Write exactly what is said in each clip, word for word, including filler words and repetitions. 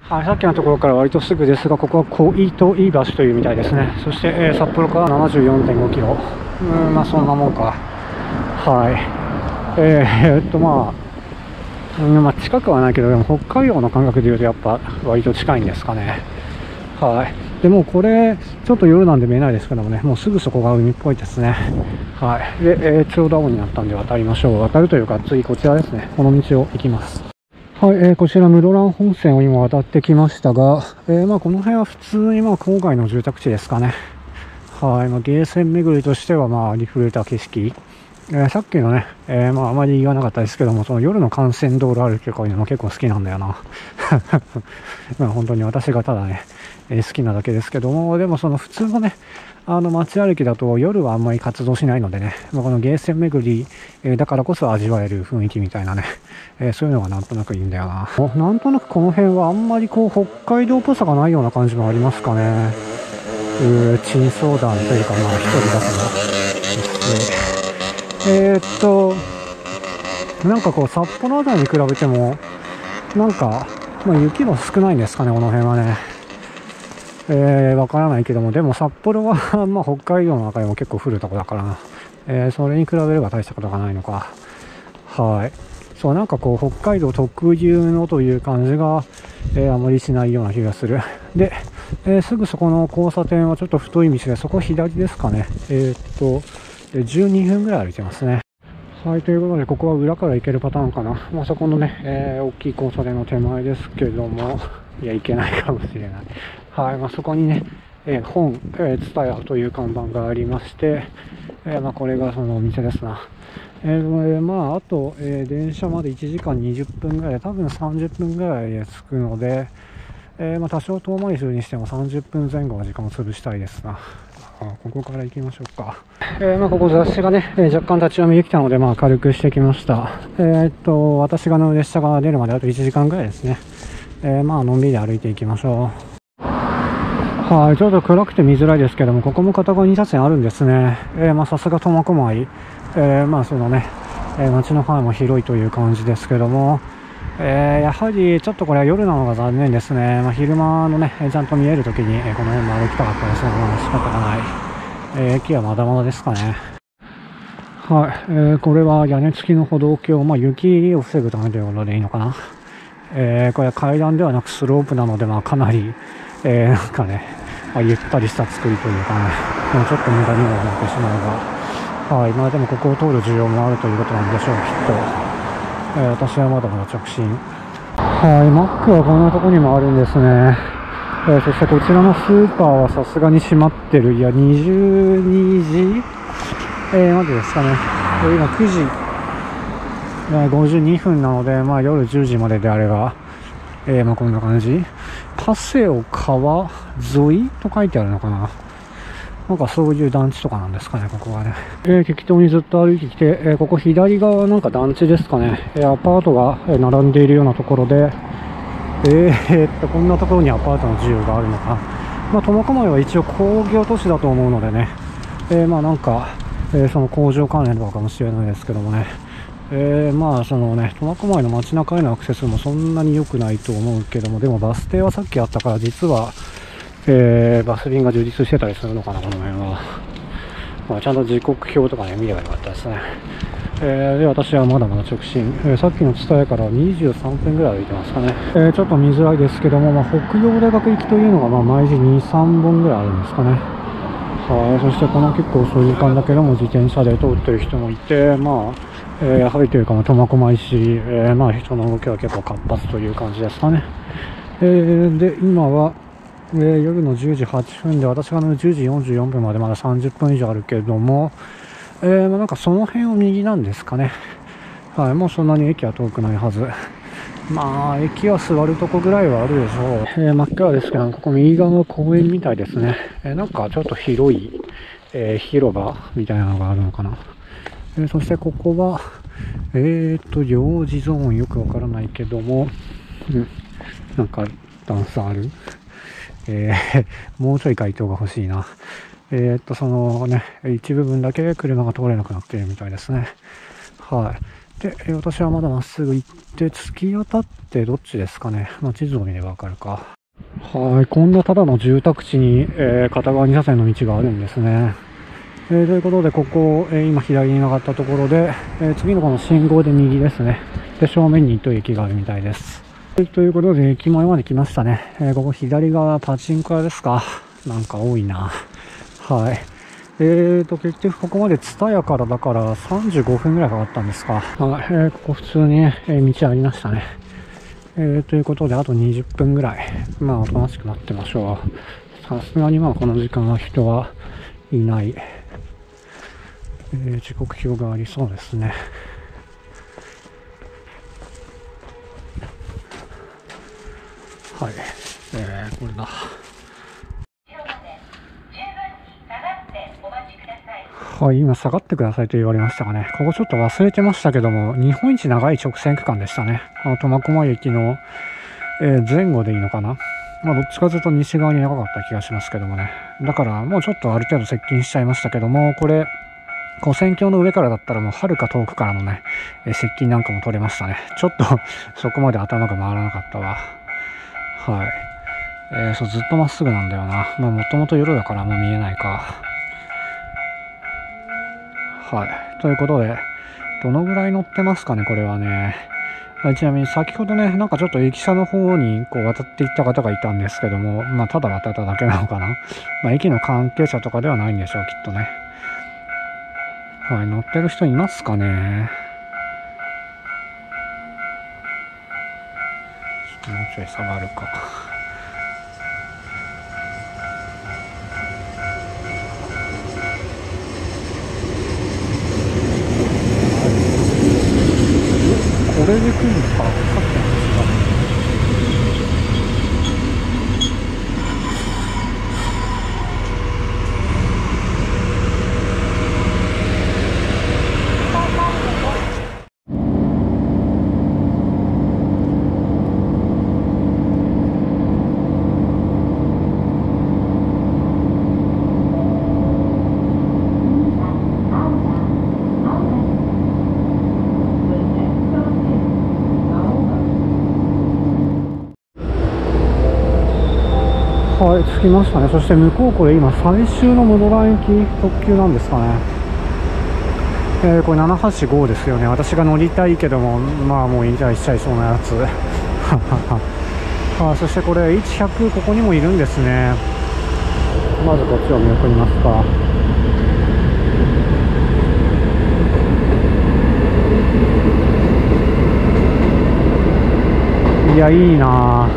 はい、さっきのところから割とすぐですが、ここは小糸井橋というみたいですね。そして、えー、札幌から ななじゅうよんてんごキロ。うん、まあそんなもんか。はい。えー、っとまあ、うん、まあ近くはないけど、でも北海道の感覚でいうとやっぱ割と近いんですかね。はい。でもこれ、ちょっと夜なんで見えないですけどもね、もうすぐそこが海っぽいですね。はい。で、えー、ちょうど青になったんで渡りましょう。渡るというか、次こちらですね。この道を行きます。はい、えー、こちら室蘭本線を今渡ってきましたが、えー、まあこの辺は普通にまあ郊外の住宅地ですかね。はい、まあ、ゲーセン巡りとしてはまあリフレーター景色。えー、さっきのね、えー、まああまり言わなかったですけども、その夜の幹線道路歩きとかいうのも結構好きなんだよな。まあ本当に私がただね、えー、好きなだけですけども、でもその普通のね、あの街歩きだと夜はあんまり活動しないのでね、まあ、このゲーセン巡り、えー、だからこそ味わえる雰囲気みたいなね、えー、そういうのがなんとなくいいんだよな。なんとなくこの辺はあんまりこう北海道っぽさがないような感じもありますかね。うー、珍相談というかまあ一人だけど、えー、っと、なんかこう札幌あたりに比べても、なんか、まあ、雪も少ないんですかね、この辺はね。えー、わからないけども、でも札幌はまあ北海道の中でも結構降るとこだからな。えー、それに比べれば大したことがないのか。はい。そう、なんかこう、北海道特有のという感じが、えー、あまりしないような気がする。で、えー、すぐそこの交差点はちょっと太い道で、そこ左ですかね。えー、っと、じゅうにふんぐらい歩いてますね。はい、ということで、ここは裏から行けるパターンかな。まあ、そこのね、えー、大きい交差点の手前ですけども、いや、行けないかもしれない。はい、まあ、そこにね、えー、本、えー、ツタヤという看板がありまして、えー、まあ、これがそのお店ですな。えー、まあ、あと、えー、電車までいちじかんにじゅっぷんぐらいで、多分さんじゅっぷんぐらいで着くので、えー、まあ、多少遠回りするにしてもさんじゅっぷんまえ後の時間を潰したいですな。ここから行きましょうか。えー、まあここ雑誌がね、えー、若干立ち読みできたので、まあ軽くしてきました。えー、っと、私が乗る列車が出るまであといちじかんぐらいですね。えー、まあのんびり歩いていきましょう。はい、ちょっと暗くて見づらいですけども、ここも片側に車線あるんですね。えー、まあさすが苫小牧。えー、まあそのね、えー、街の範囲も広いという感じですけども、えー、やはりちょっとこれは夜なのが残念ですね。まあ、昼間のね、ちゃんと見えるときに、えー、この辺も歩きたかったですが、まあ仕方がない。えー、駅はまだまだですかね。はい、えー、これは屋根付きの歩道橋、まあ雪を防ぐためということでいいのかな。えー、これは階段ではなくスロープなので、まあかなり、えー、なんかね、まあ、ゆったりした作りというかね、もうちょっと無駄にもなってしまうが、はい、まあでもここを通る需要もあるということなんでしょう、きっと。えー、私はまだまだ直進。はい、マックはこんなとこにもあるんですね。えー、そしてこちらのスーパーはさすがに閉まってる。いや、にじゅうにじ、えー、までですかね。えー、今くじ、えー、ごじゅうにふんなので、まあ夜じゅうじまでであれば、えー、まあこんな感じ。パセオ川沿いと書いてあるのかな。なんかそういう団地とかなんですかね、ここはね。えー、適当にずっと歩いてきて、えー、ここ左側なんか団地ですかね。えー、アパートが並んでいるようなところで、えー、っと、こんなところにアパートの自由があるのか。まあ、苫小牧は一応工業都市だと思うのでね。えー、まあなんか、えー、その工場関連とかかもしれないですけどもね。えー、まあそのね、苫小牧の街中へのアクセスもそんなに良くないと思うけども、でもバス停はさっきあったから実は、えー、バス便が充実してたりするのかな、この辺は。まあ、ちゃんと時刻表とかね、見ればよかったですね。えー、で、私はまだまだ直進。えー、さっきの蔦屋からにじゅうさんぷんぐらい歩いてますかね。えー、ちょっと見づらいですけども、まあ、北陽大学行きというのが、まあ、毎時に、さんぼんぐらいあるんですかね。はい、そしてこの結構遅い時間だけども、自転車で通ってる人もいて、まあ、えー、やはりというか、苫小牧市、えー、まあ、人の動きは結構活発という感じですかね。えー、で、今は、えー、夜のじゅうじはっぷんで、私が乗るじゅうじよんじゅうよんぷんまでまださんじゅっぷん以上あるけれども、えー、まあ、なんかその辺を右なんですかね。はい、もうそんなに駅は遠くないはず。まあ、駅は座るとこぐらいはあるでしょう。えー、真っ暗ですけど、ここ右側の公園みたいですね。えー、なんかちょっと広い、えー、広場みたいなのがあるのかな。えー、そしてここは、えーと、幼児ゾーンよくわからないけども、うん、なんか段差ある。えー、もうちょい回答が欲しいな。えー、っと、そのね、一部分だけ車が通れなくなっているみたいですね。はい。 で、えー私はまだまっすぐ行って、突き当たってどっちですかね。まあ、地図を見ればわかるか。はい、こんなただの住宅地に、えー片側に車線の道があるんですね。えーということで、ここ、えー今左に曲がったところで、えー次のこの信号で右ですね。で、正面に糸駅があるみたいです。ということで、駅前まで来ましたね。えーここ左側パチンコ屋ですか。なんか多いな。はい。えーと、結局ここまでツタヤからだからさんじゅうごふんぐらいかかったんですか。はい、えーここ普通に、ね、えー道ありましたね。えーということで、あとにじゅっぷんぐらい。まあ、おとなしくなってましょう。さすがにまあ、この時間は人はいない。えー時刻表がありそうですね。はい。えー、これだ。はい、今下がってくださいと言われましたがね、ここちょっと忘れてましたけども、日本一長い直線区間でしたね。あの、苫小牧駅の、えー前後でいいのかな。まあ、どっちかというと西側に長かった気がしますけどもね。だから、もうちょっとある程度接近しちゃいましたけども、これ、跨線橋の上からだったらもう遥か遠くからのね、えー接近なんかも取れましたね。ちょっとそこまで頭が回らなかったわ。はい。えー、そう、ずっとまっすぐなんだよな。まあ、もともと夜だからあんま見えないか。はい。ということで、どのぐらい乗ってますかね、これはね。ちなみに先ほどね、なんかちょっと駅舎の方にこう渡っていった方がいたんですけども、まあただ渡っただけなのかな。まあ駅の関係者とかではないんでしょう、きっとね。はい、乗ってる人いますかね。ちょっともうちょい下がるか。これで来るのか、さっきのですか。はい、着きましたね。そして向こうこれ今最終の室蘭駅特急なんですかね。えー、これななはちごですよね。私が乗りたいけども、まあもう引退しちゃいそうなやつ。あ、そしてこれ いちひゃく ここにもいるんですね。まずこっちを見送りますか。いや、いいな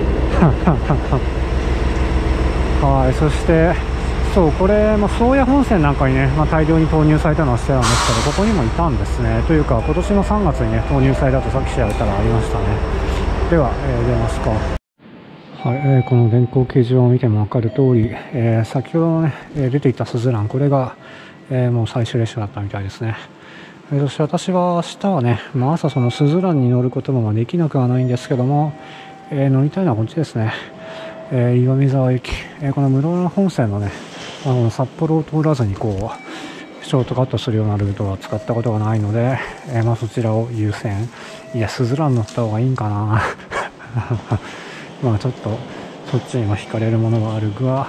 はい、そしてそうこれ、まあ、宗谷本線なんかにね、まあ、大量に投入されたのはしてたんですけど、ここにもいたんですね。というか今年のさんがつにね投入されたとさっき調べたらありましたね。では、えー、出ますか。はい、えーこの電光掲示板を見ても分かる通り、えー先ほどね、えー出ていたすずらん、これが、えーもう最終列車だったみたいですね。えーそして私は明日はね、まあ、朝そのすずらんに乗ることもまあできなくはないんですけども、えー乗りたいのはこっちですね。えー岩見沢駅、えーこの室蘭本線のね、あの札幌を通らずにこうショートカットするようなルートは使ったことがないので、えーまあ、そちらを優先。いや、すずらん乗った方がいいんかなまあちょっとそっちにも惹かれるものがあるが、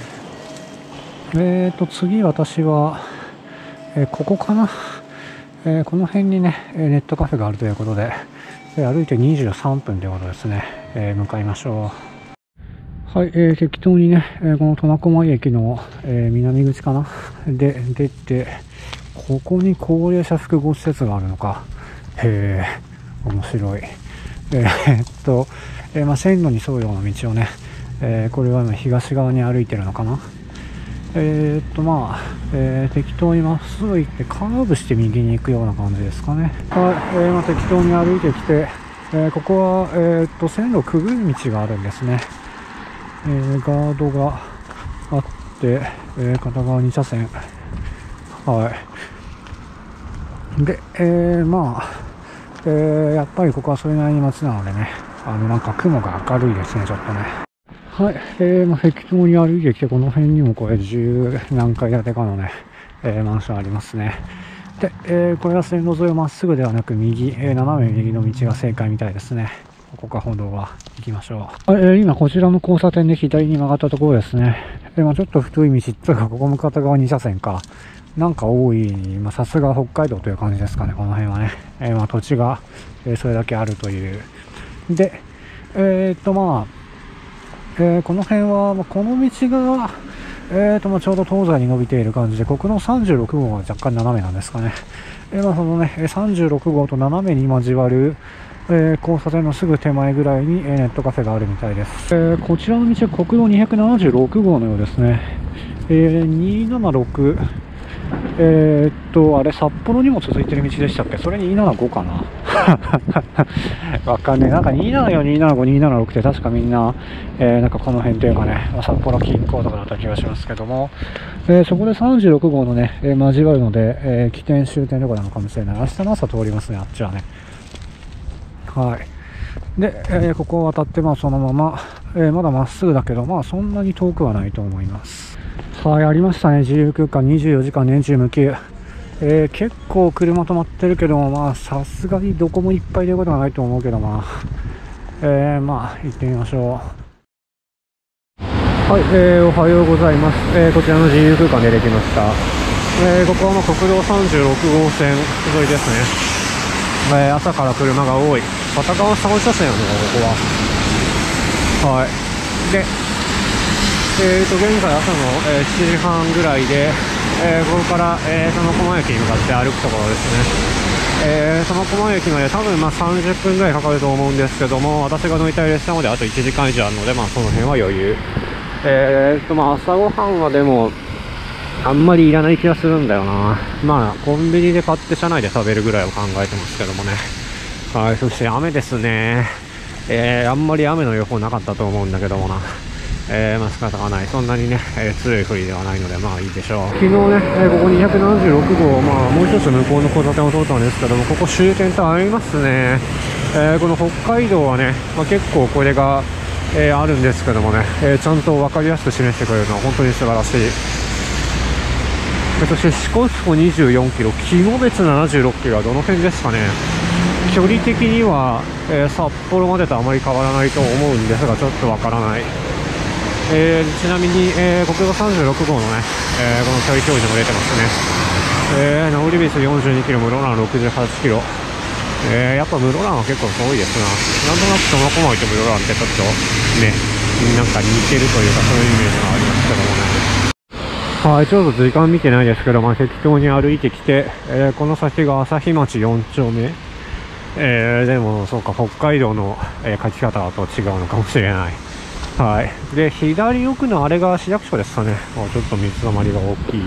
えーと次私は、えーここかな、えーこの辺にねネットカフェがあるということで、えー歩いてにじゅうさんぷんということですね。えー向かいましょう。はい、えー適当にね、えーこの苫小牧駅の、えー南口かなで出て、ここに高齢者複合施設があるのか。へえ、面白い。えーっと、えーまあ、線路に沿うような道をね、えーこれは今東側に歩いてるのかな。えーっとまあ、えー適当にまっすぐ行ってカーブして右に行くような感じですかね。はい、えーまあ、適当に歩いてきて、えーここは、えーっと線路をくぐる道があるんですね。えーガードがあって、えー片側に車線。はい。で、えーまあ、えーやっぱりここはそれなりに街なのでね、あのなんか雲が明るいですね、ちょっとね。はい、えーまあ、適当に歩いてきて、この辺にもこれ十何階建てかのね、えーマンションありますね。 で、えー、これは線路沿いをまっすぐではなく右、えー、斜め右の道が正解みたいですね。ここか歩道は行きましょう。えー、今こちらの交差点で左に曲がったところですね。えー、まあちょっと太い道というか、ここ向かった側に車線か。なんか多い、まあさすが北海道という感じですかね、この辺はね。えー、まあ土地が、えー、それだけあるという。で、えー、っとまあ、えー、この辺は、まあ、この道が、えーとまあ、ちょうど東西に伸びている感じで、国道さんじゅうろくごうが若干斜めなんですかね。えー、まあそのね、さんじゅうろくごうと斜めに交わる、えー、交差点のすぐ手前ぐらいに、えー、ネットカフェがあるみたいです。えー、こちらの道は国道にひゃくななじゅうろくごうのようですね。えー、にひゃくななじゅうろく、えー、っと、あれ、札幌にも続いてる道でしたっけ？それにひゃくななじゅうごかなわかんねえ。なんかにひゃくななじゅうよん、にひゃくななじゅうご、にひゃくななじゅうろくって確かみんな、えー、なんかこの辺というかね、札幌近郊とかだった気がしますけども、えー、そこでさんじゅうろくごうのね、えー、交わるので、えー、起点終点とかなのかもしれない。明日の朝通りますね、あっちはね。はい。で、えー、ここを渡ってまあそのまま、えー、まだまっすぐだけど、まあそんなに遠くはないと思います。はい、ありましたね。自由空間にじゅうよじかん年中無休。えー、結構車止まってるけども、まあさすがにどこもいっぱいということはないと思うけど、まあ、えー、まあ行ってみましょう。はい、えー、おはようございます。えー、こちらの自由空間出てきました。えー、ここはまあ国道さんじゅうろくごうせん沿いですね。えー、朝から車が多い。片側さん車線やね、ここは。はい。で、えーと、現在朝の、えー、しちじはんぐらいで、えー、ここから、えー、苫小牧駅に向かって歩くところですね。えー、苫小牧駅まで多分まあさんじゅっぷんぐらいかかると思うんですけども、私が乗りたい列車まであといちじかん以上あるので、まあその辺は余裕。えーと、まあ朝ごはんはでも、あんまりいらない気がするんだよな。まあ、コンビニで買って車内で食べるぐらいを考えてますけどもね。はい、そして雨ですね。えー、あんまり雨の予報なかったと思うんだけどもな。えー、まあ仕方がない。そんなにね、えー、強い降りではないので、まあいいでしょう。昨日ね、えー、ここにひゃくななじゅうろくごう、まあもう一つ向こうの交差点を通ったんですけども、ここ終点とありますね。えー、この北海道はね、まあ、結構これが、えー、あるんですけどもね、えー、ちゃんと分かりやすく示してくれるのは本当に素晴らしい。そして支笏湖にじゅうよんキロ、喜茂別ななじゅうろっキロはどの辺ですかね。距離的には、えー、札幌までとあまり変わらないと思うんですが、ちょっとわからない。えー、ちなみに、えー、国道さんじゅうろくごうのね、えー、この距離表示も出てますね。えー、直り別よんじゅうにキロ、室蘭ろくじゅうはちキロ。えー、やっぱ室蘭は結構遠いですな。なんとなく苫小牧と室蘭ってちょっとね、なんか似てるというかそういうイメージがありますけどもね。はい、ちょうど時間見てないですけど、まあ、適当に歩いてきて、えー、この先が朝日町よん丁目。えー、でも、そうか、北海道の、えー、書き方だと違うのかもしれない。はい。で、左奥のあれが市役所ですかね。あ、ちょっと水たまりが大きい。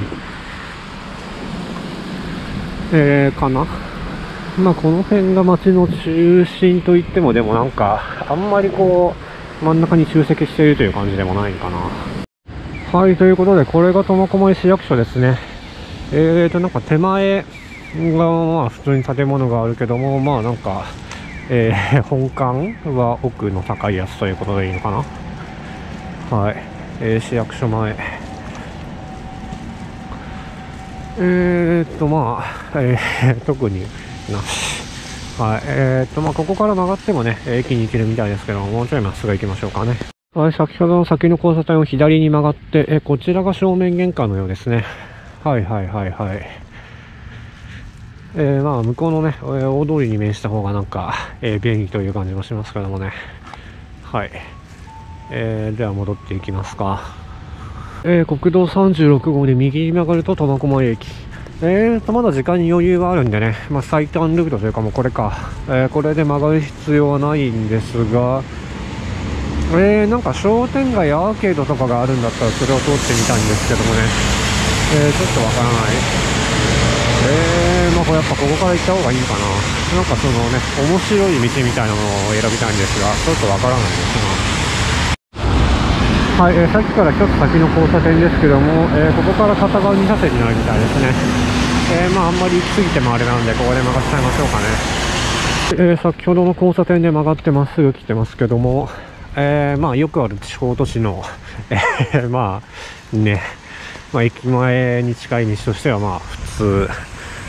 えー、かな。まあ、この辺が街の中心といっても、でもなんか、あんまりこう、真ん中に集積しているという感じでもないかな。はい、ということで、これが苫小牧市役所ですね。えーと、なんか手前が、まあ、普通に建物があるけども、まあ、なんか、えー、本館は奥の高いやつということでいいのかな。はい、えー、市役所前。えーと、まあ、えー、特になし。はい、えーと、まあ、ここから曲がってもね、駅に行けるみたいですけども、もうちょいまっすぐ行きましょうかね。はい、先ほどの先の交差点を左に曲がって、え、こちらが正面玄関のようですね。はいはいはいはい。えー、まあ、向こうのね、えー、大通りに面した方がなんか、えー、便利という感じもしますけどもね。はい。えー、では戻っていきますか。えー、国道さんじゅうろくごうで右に曲がると苫小牧駅。えーと、まだ時間に余裕があるんでね、まあ、最短ルートというかもうこれか。えー、これで曲がる必要はないんですが、えー、なんか商店街アーケードとかがあるんだったらそれを通ってみたいんですけどもね、えー、ちょっとわからない。えー、まあこれやっぱここから行った方がいいかな。なんかそのね、面白い道みたいなのを選びたいんですが、ちょっとわからないですな。はい、えー、さっきから一つ先の交差点ですけども、えー、ここから片側に車線になるみたいですね。えー、まああんまり行き過ぎてもあれなんで、ここで曲がっちゃいましょうかね。えー、先ほどの交差点で曲がってまっすぐ来てますけども、えー、まあよくある地方都市の、えー、まあね、まあ駅前に近い道としてはまあ普通。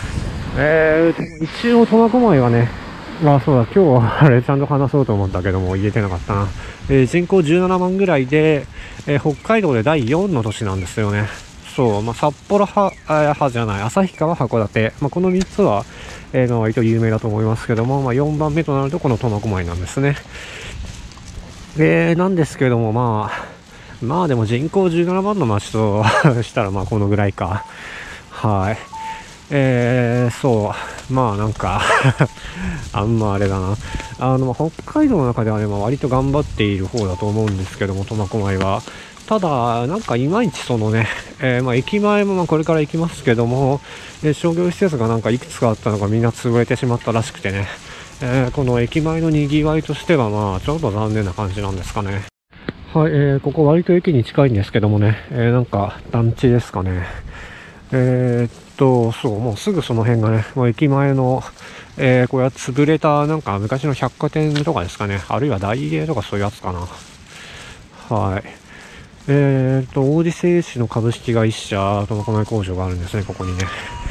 えー、一応苫小牧はね、まあそうだ、今日はあれちゃんと話そうと思ったけども言えてなかったな。えー、人口じゅうななまんぐらいで、えー、北海道でだいよんの都市なんですよね。そう、まあ、札幌は、はじゃない、旭川、函館、まあ、このみっつは、えー、割と有名だと思いますけども、まあ、よんばんめとなるとこの苫小牧なんですね。えー、なんですけども、まあ、まあでも人口じゅうななまんの町としたらまあこのぐらいか。はい。えー、そう。まあなんかあんまあれだな。あの、北海道の中ではね、まあ、割と頑張っている方だと思うんですけども、苫小牧は。ただ、なんかいまいちそのね、えー、まあ駅前もまあこれから行きますけども、えー、商業施設がなんかいくつかあったのがみんな潰れてしまったらしくてね、えー、この駅前の賑わいとしてはまあちょっと残念な感じなんですかね。はい、えー、ここ割と駅に近いんですけどもね、えー、なんか団地ですかね。えー、っと、そう、もうすぐその辺がね、もう駅前の、えー、これは潰れたなんか昔の百貨店とかですかね、あるいは大英とかそういうやつかな。はい。えー、っと、王子製紙の株式会社、苫小牧工場があるんですね、ここにね。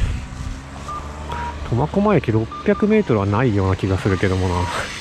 苫小牧駅ろっぴゃくメートルはないような気がするけどもな。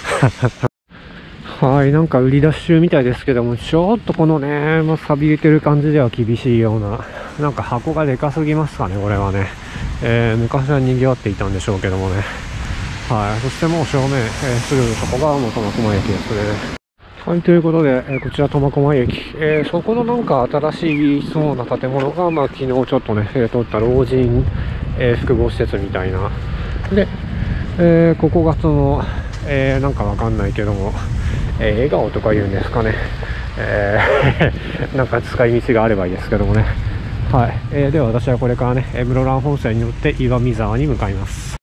はい、なんか売り出し中みたいですけども、ちょっとこのね、まあ、錆びれてる感じでは厳しいような、なんか箱がでかすぎますかね、これはね。えー、昔は賑わっていたんでしょうけどもね。はい、そしてもう正面、えー、すぐそこがもう苫小牧駅ですね。はい、ということで、えー、こちら苫小牧駅、えー、そこのなんか新しいそうな建物が、まあ昨日ちょっとね、えー、通った老人、えー、複合施設みたいな。で、えー、ここがその、えー、なんかわかんないけども、えー、笑顔とか言うんですかね。えー、なんか使い道があればいいですけどもね。はい。えー、では私はこれからね、室蘭本線に乗って岩見沢に向かいます。